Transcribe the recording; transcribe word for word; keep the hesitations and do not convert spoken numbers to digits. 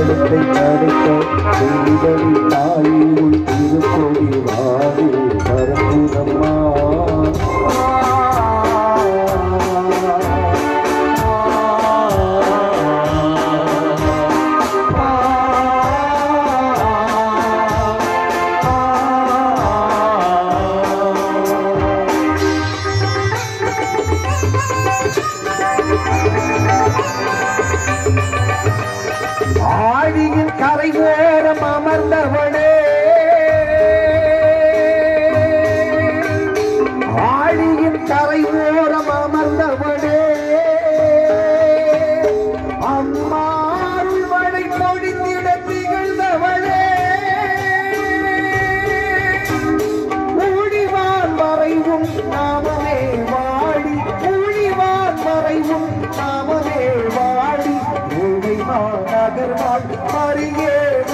உலகத்தை படைத்த தெய்வவி தாய் உன் திருக்கொடி வாடி பரப்புதம்மா ஆழியின் கரை ஓரம் அமர்ந்தவளே ஆழியின் கரை ஓரம் அமர்ந்தவளே அம்மாருள் மழை பொழிந்திட திகழ்ந்தவளே ஊழிவான் மறைவும் நாமமே வாடி ஊழிவான் மறைவும் நாமமே வாடி நகர்வாள் மறியே